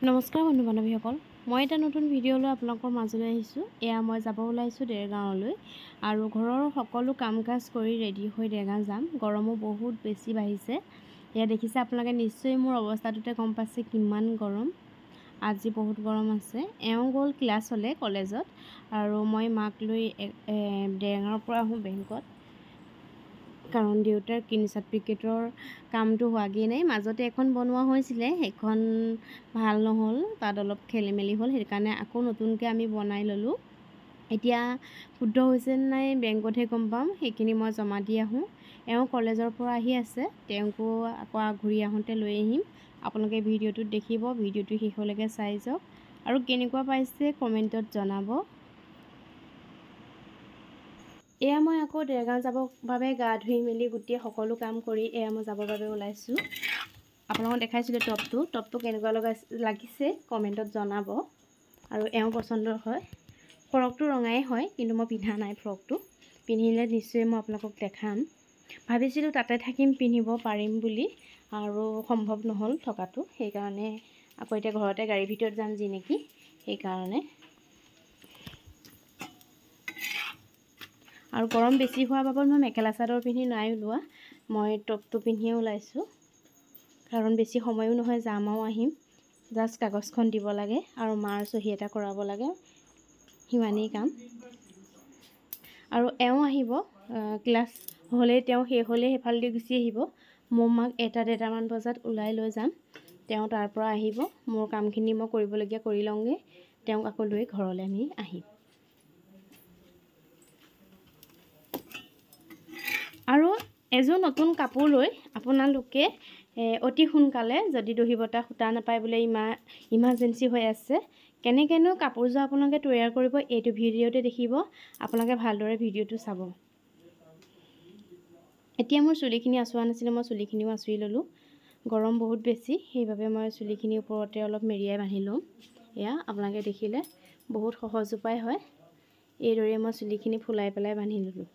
নমস্কাৰ বন্ধু বান্ধৱীসকল, মই এটা নতুন ভিডিঅ' লৈ আপোনালোকৰ মাজলৈ আহিছোঁ। মই যাব ওলাইছোঁ দেৰগাঁৱলৈ আৰু ঘৰৰ সকলো কাম কাজ কৰি ৰেডি হৈ দেৰগাঁও যাম। গৰমো বহুত বেছি বাঢ়িছে। দেখিছে আপোনালোকে নিশ্চয় মোৰ অৱস্থাটোতে গম পাইছে কিমান গৰম। আজি বহুত গৰম আছে। গ'ল ক্লাছলৈ কলেজত আৰু মই মাক লৈ দেৰগাঁৱৰ পৰা আহোঁ বেংকত, কাৰণ দেউতাৰ কিনি চাৰ্টিফিকেটৰ কামটো হোৱাগৈ নাই। মাজতে এখন বনোৱা হৈছিলে, সেইখন ভাল নহ'ল, তাত অলপ খেলি মেলি হ'ল, সেইকাৰণে আকৌ নতুনকৈ আমি বনাই ল'লোঁ। এতিয়া শুদ্ধ হৈছে নাই বেংকতহে গম পাম, সেইখিনি মই জমা দি আহোঁ। কলেজৰ পৰা আহি আছে, তেওঁকো আকৌ ঘূৰি আহোঁতে লৈ আহিম। আপোনালোকে ভিডিঅ'টোত দেখিব, ভিডিঅ'টো শেষলৈকে চাই যাওক আৰু কেনেকুৱা পাইছে কমেণ্টত জনাব। মই আকৌ দেৰগাঁও যাবৰ বাবে গা ধুই মেলি গোটেই সকলো কাম কৰি মই যাবৰ বাবে ওলাইছোঁ। আপোনালোকক দেখাইছিলোঁ টপটো কেনেকুৱা লাগিছে কমেণ্টত জনাব আৰু পচন্দৰ হয়। ফ্ৰকটো ৰঙাই হয়, কিন্তু মই পিন্ধা নাই। ফ্ৰকটো পিন্ধিলে নিশ্চয় মই আপোনালোকক দেখাম। ভাবিছিলোঁ তাতে থাকিম, পিন্ধিব পাৰিম বুলি, আৰু সম্ভৱ নহ'ল থকাটো। সেইকাৰণে আকৌ এতিয়া ঘৰতে গাড়ীৰ ভিতৰত যাম যি নেকি, সেইকাৰণে। আৰু গৰম বেছি হোৱাৰ বাবদ মই মেখেলা চাদৰ পিন্ধি নাই ওলোৱা, মই টপটো পিন্ধিয়ে ওলাইছোঁ। কাৰণ বেছি সময়ো নহয়, যাম আৰু আহিম। জাষ্ট কাগজখন দিব লাগে আৰু মাৰ চহী এটা কৰাব লাগে, সিমানেই কাম। আৰু আহিব, ক্লাছ হ'লেই শেষ হ'লেই সেইফালেদি গুচি আহিব। মোৰ মাক 1-1:30মান বজাত ওলাই লৈ যাম। তাৰ পৰা আহিব, মোৰ কামখিনি মই কৰিবলগীয়া কৰি লওঁগৈ, তেওঁক আকৌ লৈ ঘৰলৈ আমি আহিম। আৰু এযোৰ নতুন কাপোৰ লৈ আপোনালোকে অতি সোনকালে, যদি দহি বটা সূতা নাপায় বোলে ইমাৰ্জেঞ্চি হৈ আছে, কেনেকৈনো কাপোৰযোৰ আপোনালোকে তৈয়াৰ কৰিব, এইটো ভিডিঅ'তে দেখিব। আপোনালোকে ভালদৰে ভিডিঅ'টো চাব। এতিয়া মোৰ চুলিখিনি আঁচোৰা নাছিলে, মই চুলিখিনিও আঁচুৰি ল'লোঁ। গৰম বহুত বেছি, সেইবাবে মই চুলিখিনিৰ ওপৰতে অলপ মেৰিয়াই বান্ধি লওঁ। আপোনালোকে দেখিলে বহুত সহজ উপায় হয়। এইদৰে মই চুলিখিনি ফুলাই পেলাই বান্ধি ল'লোঁ।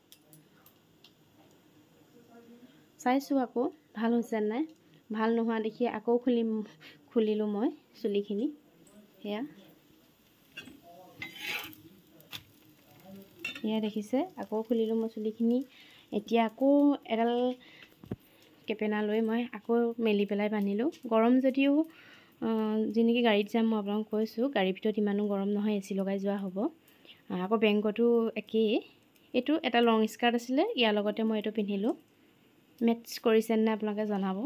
চাইছোঁ আকৌ ভাল হৈছে নাই, ভাল নোহোৱা দেখি আকৌ খুলিলোঁ মই চুলিখিনি। দেখিছে, আকৌ খুলিলোঁ মই চুলিখিনি। এতিয়া আকৌ এডাল কেপেনা লৈ মই আকৌ মেলি পেলাই বান্ধিলোঁ। গৰম যদিও যি নেকি গাড়ীত যাম, মই আপোনালোকক কৈছোঁ গাড়ীৰ ভিতৰত ইমানো গৰম নহয়, AC লগাই যোৱা হ'ব। আকৌ বেংকতো একেই। এইটো এটা লং স্কাৰ্ট আছিলে, ইয়াৰ লগতে মই এইটো পিন্ধিলোঁ। মেটচ কৰিছে নে আপোনালোকে জনাব।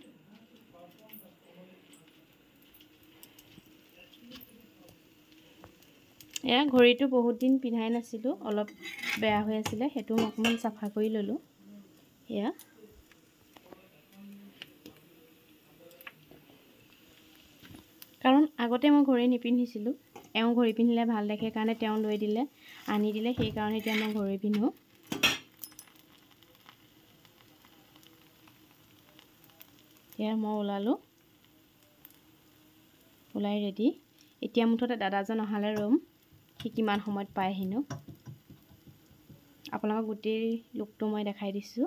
ঘড়ীটো বহুত দিন পিন্ধাই নাছিলোঁ, অলপ বেয়া হৈ আছিলে, সেইটো মই অকণমান চাফা কৰি ল'লোঁ। কাৰণ আগতে মই ঘড়ী নিপিন্ধিছিলোঁ, ঘড়ী পিন্ধিলে ভাল দেখে কাৰণে তেওঁ লৈ দিলে, আনি দিলে, সেইকাৰণে এতিয়া মই ঘড়ী পিন্ধোঁ। মই ওলালোঁ, ওলাই ৰেডি। এতিয়া মুঠতে দাদাজন অহালৈ ৰ'ম, সি কিমান সময়ত পায়হিনো। আপোনালোকক গোটেই লুকটো মই দেখাই দিছোঁ।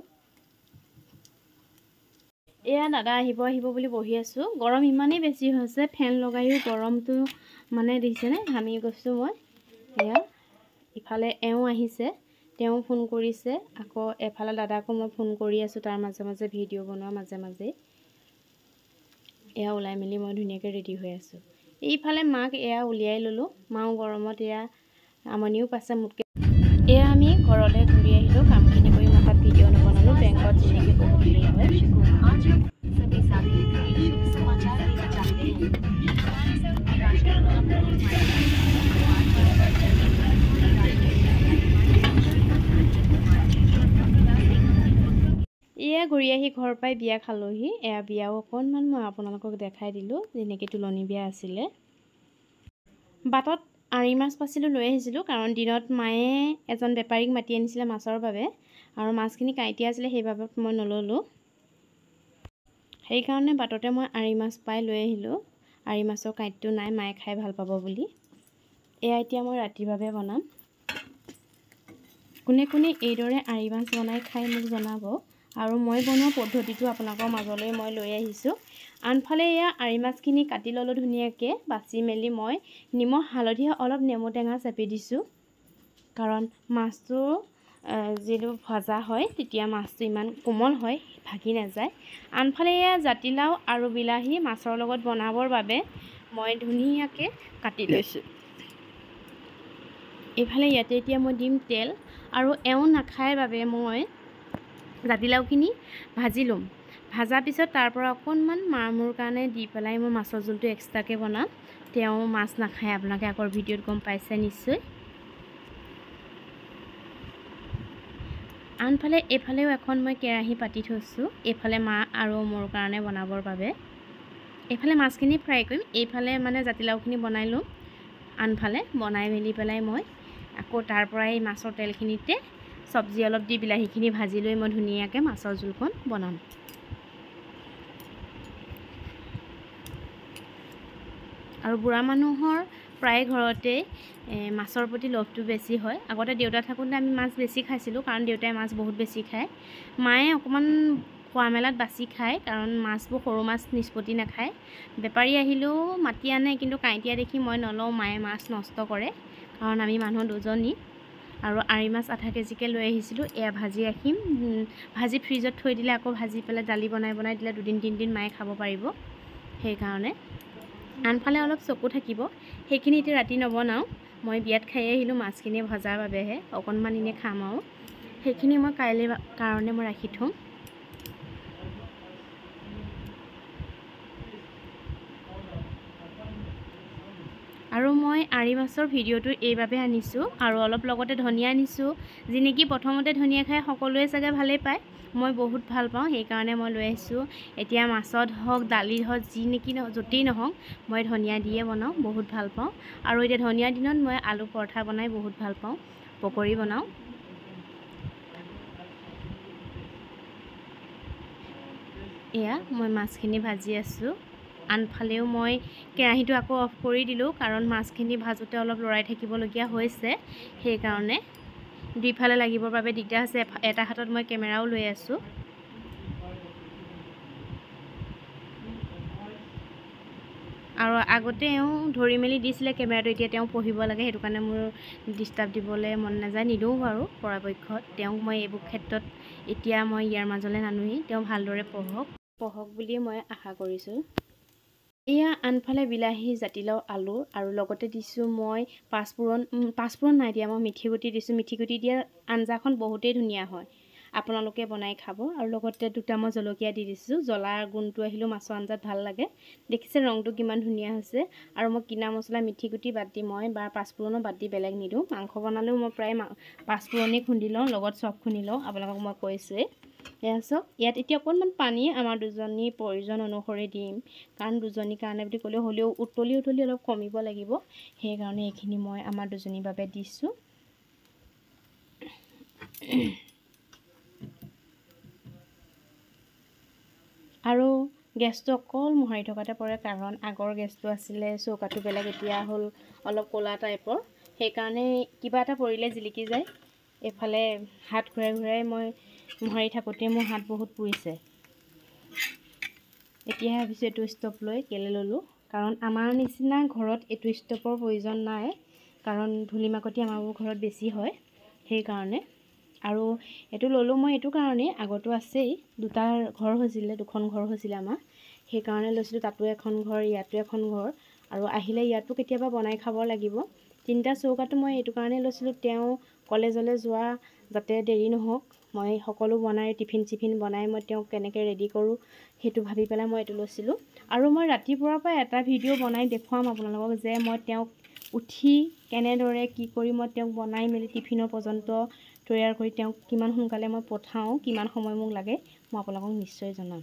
দাদা আহিব বুলি বহি আছোঁ। গৰম ইমানেই বেছি হৈছে, ফেন লগায়ো গৰমটো মানে দেখিছেনে, ঘামি গৈছোঁ মই। ইফালে আহিছে, তেওঁ ফোন কৰিছে, আকৌ এফালে দাদাকো মই ফোন কৰি আছোঁ, তাৰ মাজে মাজে ভিডিঅ' বনোৱাৰ মাজে মাজে। ওলাই মেলি মই ধুনীয়াকৈ ৰেডি হৈ আছোঁ। এইফালে মাক উলিয়াই ল'লোঁ, মাও গৰমত আমনিও পাইছে মোতকৈ। আমি ঘৰলৈ ঘূৰি আহিলোঁ, কামখিনি কৰি মই তাত ভিডিঅ' নবনালোঁ, বেংকত যেনেকৈ বহুত দেৰি হয়। ঘূৰি আহি ঘৰ পাই বিয়া খালোঁহি। বিয়াও অকণমান মই আপোনালোকক দেখাই দিলোঁ, যেনেকৈ তোলনি বিয়া আছিলে। বাটত আৰি মাছ পাইছিলোঁ, লৈ আহিছিলোঁ, কাৰণ দিনত মায়ে এজন বেপাৰীক মাতি আনিছিলে মাছৰ বাবে, আৰু মাছখিনি কাঁইটীয়া আছিলে, সেইবাবে মই নল'লোঁ। সেইকাৰণে বাটতে মই আৰি মাছ পাই লৈ আহিলোঁ। আৰি মাছৰ কাঁইটটো নাই, মায়ে খাই ভাল পাব বুলি। এতিয়া মই ৰাতিৰ বাবে বনাম। কোনে কোনে এইদৰে আৰি মাছ বনাই খাই মোক জনাব, আৰু মই বনোৱা পদ্ধতিটো আপোনালোকৰ মাজলৈ মই লৈ আহিছোঁ। আনফালে এয়া আৰি মাছখিনি কাটি ল'লোঁ ধুনীয়াকৈ। বাছি মেলি মই নিমখ হালধি অলপ নেমু টেঙা চেপি দিছোঁ, কাৰণ মাছটো যিটো ভজা হয় তেতিয়া মাছটো ইমান কোমল হয়, ভাগি নাযায়। আনফালে এয়া জাতিলাও আৰু বিলাহী মাছৰ লগত বনাবৰ বাবে মই ধুনীয়াকৈ কাটি লৈছোঁ। এইফালে ইয়াতে এতিয়া মই দিম তেল, আৰু এওঁ নাখায় বাবে মই জাতিলাওখিনি ভাজি ল'ম। ভাজাৰ পিছত তাৰ পৰা অকণমান মোৰ কাৰণে দি পেলাই মই মাছৰ জোলটো এক্সট্ৰাকৈ বনাম। তেওঁ মাছ নাখায়, আপোনালোকে আগৰ ভিডিঅ'ত গম পাইছে নিশ্চয়। আনফালে এইফালেও এখন মই কেৰাহী পাতি থৈছোঁ, এইফালে মা আৰু মোৰ কাৰণে বনাবৰ বাবে। এইফালে মাছখিনি ফ্ৰাই কৰিম, এইফালে মানে জাতিলাওখিনি বনাই ল'ম। আনফালে বনাই মেলি পেলাই মই আকৌ তাৰ পৰাই মাছৰ তেলখিনিতে চব্জি অলপ দি বিলাহীখিনি ভাজি লৈ মই ধুনীয়াকৈ মাছৰ জোলখন বনাম। আৰু বুঢ়া মানুহৰ প্ৰায় ঘৰতে মাছৰ প্ৰতি লোভটো বেছি হয়। আগতে দেউতা থাকোঁতে আমি মাছ বেছি খাইছিলোঁ, কাৰণ দেউতাই মাছ বহুত বেছি খায়। মায়ে অকণমান খোৱা মেলাত বাছি খায়, কাৰণ মাছবোৰ সৰু মাছ নিষ্পত্তি নাখায়। বেপাৰী আহিলেও মাতি আনে, কিন্তু কাঁইটীয়া দেখি মই নলওঁ, মায়ে মাছ নষ্ট কৰে, কাৰণ আমি মানুহ দুজনী। আৰু আৰি মাছ আধা কেজিকৈ লৈ আহিছিলোঁ, এয়া ভাজি ৰাখিম। ভাজি ফ্ৰিজত থৈ দিলে আকৌ ভাজি পেলাই দালি বনাই দিলে 2-3 দিন মায়ে খাব পাৰিব, সেইকাৰণে। আনফালে অলপ চকু থাকিব, সেইখিনি এতিয়া ৰাতি নবনাওঁ। মই বিয়াত খাই আহিলোঁ মাছখিনি ভজাৰ বাবেহে, অকণমান এনেই খাম আৰু সেইখিনি মই কাইলৈ কাৰণে মই ৰাখি থ'ম। আৰু মই আৰি মাছৰ ভিডিঅ'টো এইবাবে আনিছোঁ, আৰু অলপ লগতে ধনিয়া আনিছোঁ। যি নেকি প্ৰথমতে ধনিয়া খাই সকলোৱে চাগে ভালেই পায়, মই বহুত ভাল পাওঁ, সেইকাৰণে মই লৈ আহিছোঁ। এতিয়া মাছত হওক দালিত হওক যি নেকি য'তেই নহওক মই ধনিয়া দিয়ে বনাওঁ, বহুত ভাল পাওঁ। আৰু এতিয়া ধনিয়াৰ দিনত মই আলু পৰঠা বনাই বহুত ভাল পাওঁ, পকৰি বনাওঁ। এয়া মই মাছখিনি ভাজি আছোঁ। আনফালেও মই কেৰাহীটো আকৌ অফ কৰি দিলোঁ, কাৰণ মাছখিনি ভাজোঁতে অলপ লৰাই থাকিবলগীয়া হৈছে, সেইকাৰণে। দুইফালে লাগিবৰ বাবে দিগদাৰ হৈছে, এটা হাতত মই কেমেৰাও লৈ আছোঁ। আৰু আগতে এওঁ ধৰি মেলি দিছিলে কেমেৰাটো, এতিয়া তেওঁ পঢ়িব লাগে, সেইটো কাৰণে মোৰ ডিষ্টাৰ্ব দিবলৈ মন নাযায়, নিদিওঁ বাৰু পৰাপক্ষত। তেওঁক মই এইবোৰ ক্ষেত্ৰত এতিয়া মই ইয়াৰ মাজলৈ নানোহি, তেওঁ ভালদৰে পঢ়ক বুলিয়ে মই আশা কৰিছোঁ। এয়া আনফালে বিলাহী, জাতিলাও, আলু আৰু লগতে দিছোঁ মই পাঁচফোৰণ নাই দিয়া, মই মিঠি দিছোঁ। মিঠি দিয়া আঞ্জাখন বহুতেই ধুনীয়া হয়, আপোনালোকে বনাই খাব। আৰু লগতে 2টা মই জলকীয়া দি দিছোঁ, জ্বলাৰ গুণটো আহিলেও মাছৰ আঞ্জাত ভাল লাগে। দেখিছে ৰংটো কিমান ধুনীয়া হৈছে। আৰু মই কিনা মছলা মিঠি বাদ দি মই পাঁচফোৰণো বাদ দি বেলেগ নিদিওঁ। মাংস বনালেও মই প্ৰায় পাঁচফোৰণেই খুন্দি লওঁ, লগত চব খুন্দি লওঁ, আপোনালোকক মই কৈছোঁৱেই। এয়া চাওক, ইয়াত এতিয়া অকণমান পানী আমাৰ দুজনীৰ প্ৰয়োজন অনুসৰি দিম, কাৰণ দুজনীৰ কাৰণে বুলি ক'লেও হ'লেও উতলি অলপ কমিব লাগিব, সেইকাৰণে এইখিনি মই আমাৰ দুজনীৰ বাবে দিছোঁ। আৰু গেছটো অকল মোহাৰি থকাতে পৰে, কাৰণ আগৰ গেছটো আছিলে চৌকাটো বেলেগ, এতিয়া হ'ল অলপ ক'লা টাইপৰ, সেইকাৰণে কিবা এটা পৰিলে জিলিকি যায়। এইফালে হাত ঘূৰাই মই মোহাৰি থাকোঁতে মোৰ হাত বহুত পুৰিছে। এতিয়াহে ভাবিছোঁ এইটো ষ্টভ লৈ কেলৈ ল'লোঁ, কাৰণ আমাৰ নিচিনা ঘৰত এইটো ষ্টভৰ প্ৰয়োজন নাই, কাৰণ ধূলি মাকতি আমাৰবোৰ ঘৰত বেছি হয়, সেইকাৰণে। আৰু এইটো ল'লোঁ মই এইটো কাৰণেই, আগতো আছেই, দুখন ঘৰ হৈছিলে আমাৰ, সেইকাৰণে লৈছিলোঁ। তাতো এখন ঘৰ, ইয়াতো এখন ঘৰ, আৰু আহিলে ইয়াতো কেতিয়াবা বনাই খাব লাগিব। 3টা চৌকাটো মই এইটো কাৰণেই লৈছিলোঁ, তেওঁ কলেজলৈ যোৱা যাতে দেৰি নহওক, মই সকলো বনাই টিফিন বনাই মই তেওঁক কেনেকৈ ৰেডি কৰোঁ সেইটো ভাবি পেলাই মই এইটো লৈছিলোঁ। আৰু মই ৰাতিপুৱাৰ পৰা এটা ভিডিঅ' বনাই দেখুৱাম আপোনালোকক, যে মই তেওঁক উঠি কেনেদৰে কি কৰি মই তেওঁক বনাই মেলি টিফিনৰ পৰ্যন্ত তৈয়াৰ কৰি তেওঁক কিমান সোনকালে মই পঠাওঁ, কিমান সময় মোক লাগে, মই আপোনালোকক নিশ্চয় জনাম।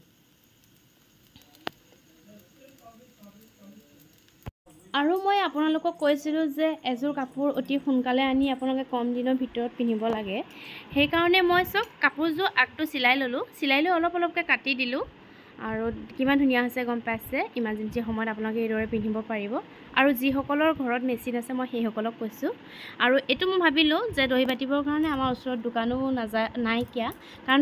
আৰু মই আপোনালোকক কৈছিলোঁ যে এযোৰ কাপোৰ অতি সোনকালে আনি আপোনালোকে কম দিনৰ ভিতৰত পিন্ধিব লাগে, সেইকাৰণে মই চব কাপোৰযোৰ আগটো চিলাই ল'লোঁ, চিলাই লৈ অলপকৈ কাটি দিলোঁ। আৰু কিমান ধুনীয়া হৈছে গম পাইছে। ইমাৰ্জেঞ্চি সময়ত আপোনালোকে এইদৰে পিন্ধিব পাৰিব। আৰু যিসকলৰ ঘৰত মেচিন আছে মই সেইসকলক কৈছোঁ। আৰু এইটো মই ভাবিলোঁ যে দহি বাতিবৰ কাৰণে আমাৰ ওচৰত দোকানো নাইকিয়া, কাৰণ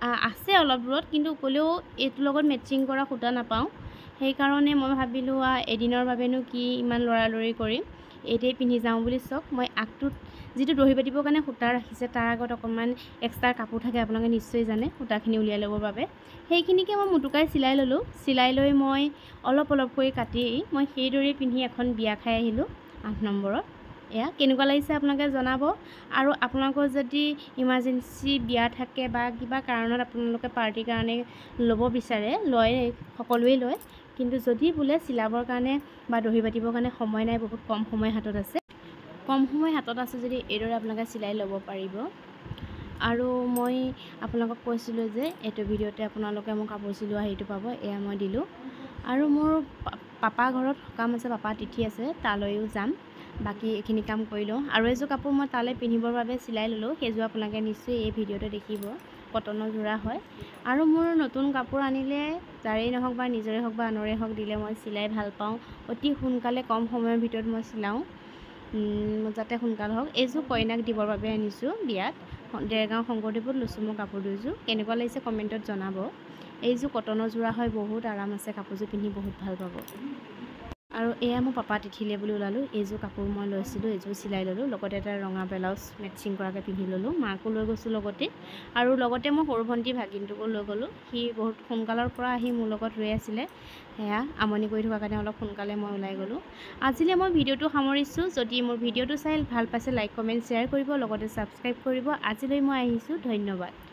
আছে অলপ দূৰত, কিন্তু ক'লেও এইটোৰ লগত মেচিং কৰা সূতা নাপাওঁ। সেইকাৰণে মই ভাবিলোঁ এদিনৰ বাবেনো কি ইমান লৰালৰি কৰিম, এইটোৱেই পিন্ধি যাওঁ বুলি। চাওক, মই আগটোত যিটো দহি বাতিবৰ কাৰণে সূতা ৰাখিছে তাৰ আগত অকণমান এক্সট্ৰা কাপোৰ থাকে, আপোনালোকে নিশ্চয় জানে, সূতাখিনি উলিয়াই ল'বৰ বাবে। সেইখিনিকে মই মুটুকাই চিলাই ল'লোঁ। চিলাই লৈ মই অলপ অলপকৈ কাটি মই সেইদৰেই পিন্ধি এখন বিয়া খাই আহিলোঁ 8 নম্বৰত। এয়া কেনেকুৱা লাগিছে আপোনালোকে জনাব। আৰু আপোনালোকৰ যদি ইমাৰ্জেঞ্চি বিয়া থাকে বা কিবা কাৰণত আপোনালোকে পাৰ্টিৰ কাৰণে ল'ব বিচাৰে, লয়, সকলোৱেই লয়, কিন্তু যদি বোলে চিলাবৰ কাৰণে বা দহি বাতিবৰ কাৰণে সময় নাই, বহুত কম সময় হাতত আছে, যদি এইদৰে আপোনালোকে চিলাই ল'ব পাৰিব। আৰু মই আপোনালোকক কৈছিলোঁ যে এইটো ভিডিঅ'তে আপোনালোকে মোৰ কাপোৰ চিলোৱা হেৰিটো পাব, এয়া মই দিলোঁ। আৰু মোৰ পাপা ঘৰত সকাম আছে, পাপা তিথি আছে, তালৈও যাম। বাকী এইখিনি কাম কৰি লওঁ। আৰু এযোৰ কাপোৰ মই তালৈ পিন্ধিবৰ বাবে চিলাই ল'লোঁ, সেইযোৰ আপোনালোকে নিশ্চয় এই ভিডিঅ'তে দেখিব, কটনৰ যোৰা হয়। আৰু মোৰ নতুন কাপোৰ আনিলে যাৰেই নহওক বা নিজৰে হওক বা আনৰে হওক দিলে মই চিলাই ভাল পাওঁ। অতি সোনকালে কম সময়ৰ ভিতৰত মই চিলাওঁ, যাতে সোনকাল হওক। এইযোৰ কইনাক দিবৰ বাবে আনিছোঁ বিয়াত, দেৰগাঁও শংকৰদেৱত লৈছোঁ মই কাপোৰ দুযোৰ। কেনেকুৱা লাগিছে কমেণ্টত জনাব। এইযোৰ কটনৰ যোৰা হয়, বহুত আৰাম আছে, কাপোৰযোৰ পিন্ধি বহুত ভাল পাব। আৰু এয়া মোৰ পাপা তিথিলে বুলি ওলালোঁ। এইযোৰ কাপোৰ মই লৈছিলোঁ, এইযোৰ চিলাই ল'লোঁ, লগতে এটা ৰঙা ব্লাউজ মেচিং কৰাকৈ পিন্ধি ল'লোঁ। মাকো লৈ গৈছোঁ লগতে, আৰু লগতে মই সৰু ভণ্টি ভাগিনটোকো লৈ গ'লোঁ। সি বহুত সোনকালৰ পৰা আহি মোৰ লগত ৰৈ আছিলে, সেয়া আমনি কৰি থকাৰ কাৰণে অলপ সোনকালে মই ওলাই গ'লোঁ। আজিলৈ মই ভিডিঅ'টো সামৰিছোঁ। যদি মোৰ ভিডিঅ'টো চাই ভাল পাইছে, লাইক কমেণ্ট শ্বেয়াৰ কৰিব, লগতে ছাবস্ক্ৰাইব কৰিব। আজিলৈ মই আহিছোঁ, ধন্যবাদ।